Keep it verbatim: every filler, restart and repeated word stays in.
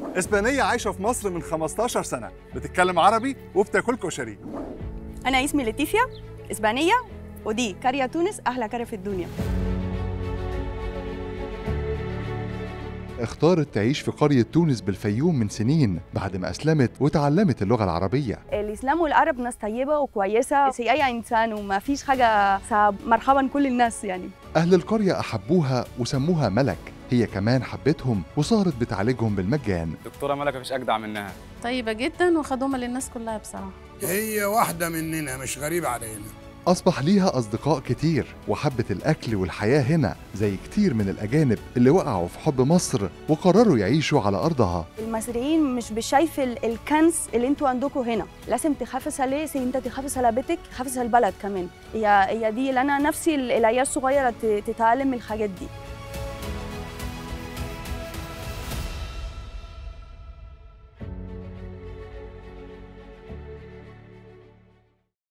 إسبانية عايشة في مصر من خمستاشر سنة، بتتكلم عربي وبتاكل كشري. أنا اسمي ليتيفيا، إسبانية، ودي قرية تونس أحلى قرية في الدنيا. اختارت تعيش في قرية تونس بالفيوم من سنين بعد ما أسلمت وتعلمت اللغة العربية. الإسلام والعرب ناس طيبة وكويسة زي أي إنسان، وما فيش حاجة صعب. مرحبا كل الناس يعني. أهل القرية أحبوها وسموها ملك، هي كمان حبتهم وصارت بتعالجهم بالمجان. دكتورة ملك مفيش أجدع منها، طيبة جدا وخدومة للناس كلها بصراحة. هي واحدة مننا مش غريبة علينا. أصبح ليها أصدقاء كتير وحبت الأكل والحياة هنا زي كتير من الأجانب اللي وقعوا في حب مصر وقرروا يعيشوا على أرضها. المصريين مش بشايف الكنز اللي انتوا عندكم هنا، لازم تحافظ عليه زي انت تحافظ على بيتك، تحافظ على البلد كمان. هي هي دي اللي أنا نفسي العيال الصغيرة تتعلم الحاجات دي.